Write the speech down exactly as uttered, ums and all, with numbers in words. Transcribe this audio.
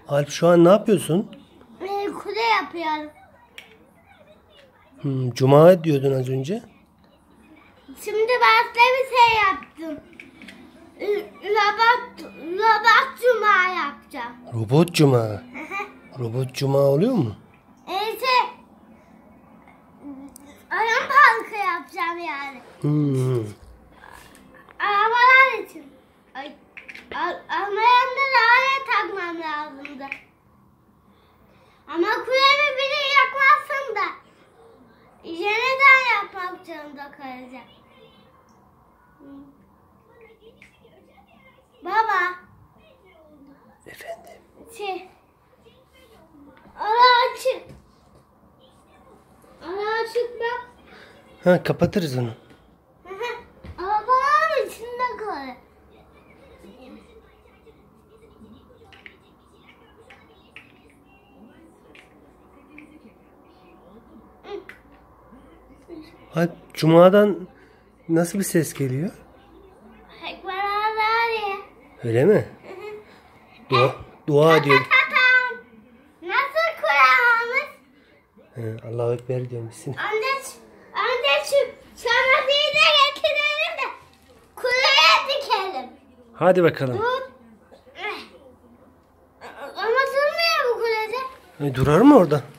Alp şu an ne yapıyorsun? Ee, kule yapıyorum. Hmm, Cuma diyordun az önce. Şimdi başka bir şey yaptım. Robot, robot cuma yapacağım. Robot Cuma. Robot Cuma oluyor mu? Evet. Oyun parkı yapacağım yani. Hmm. Arabalar için. Ay, al, almayanlar araya takmam lazımdı. Ama kulemi biri yakmazsın da yeniden yapmak zorunda kalacak. Baba. Efendim. Şey. Ara açık. Ara açık bak. Ha, kapatırız onu. Arabaların içinde kalır. Alp Cuma'dan nasıl bir ses geliyor? Ekber ağlar. Öyle mi? Dua, dua diyor. Nasıl Kur'an'ımız? He, Allahu Ekber diyormuşsun. Anne, anne şu şamatiği de getirelim de kuleye dikelim. Hadi bakalım. Dur. Ama durmuyor bu kulede. E, durar mı orada?